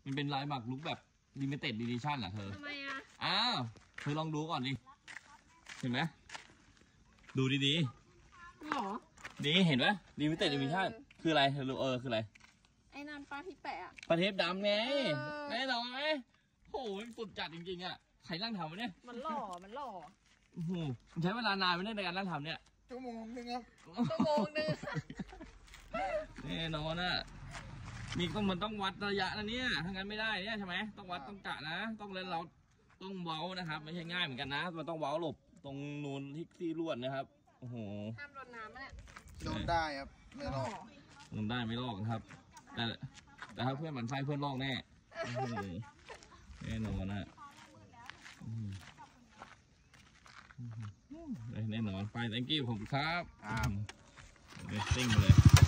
มันเป็นลายหมากรุกแบบลิมิเต็ดดิชั่นเหรอเธอทำไมอ่ะอ้าวเธอลองดูก่อนดิเห็นไหมดูดีหรอดีเห็นไหมลิมิเต็ดดิชั่นคืออะไรเธอรู้คืออะไรไอ้นั่นปลาที่แปะปลาเทปดำไงแน่นอนไหมโอ้ยสุดจัดจริงๆอ่ะใครนั่งทำวะเนี่ยมันหล่อโอ้โหใช้เวลานานไหมในการนั่งทำเนี่ยชั่วโมงนึงครับแน่นอนอ่ะนี่มันต้องวัดระยะนะเนี่ยถ้างั้นไม่ได้เนี่ยใช่ไหมต้องวัดต้องกะนะต้องเล่นเราต้องเว้านะครับไม่ใช่ง่ายเหมือนกันนะมันต้องเว้าหลบตรงนูนที่ลวดนะครับโอ้โหห้ามโดนน้ำเนี่ยโดนได้ครับไม่ลอกโดนได้ไม่ลอกครับแต่ถ้าเพื่อนมันไส้เพื่อนลอกแน่แน่นอนนะแน่นอนไป thank you ผมครับเรสซิ่งเลย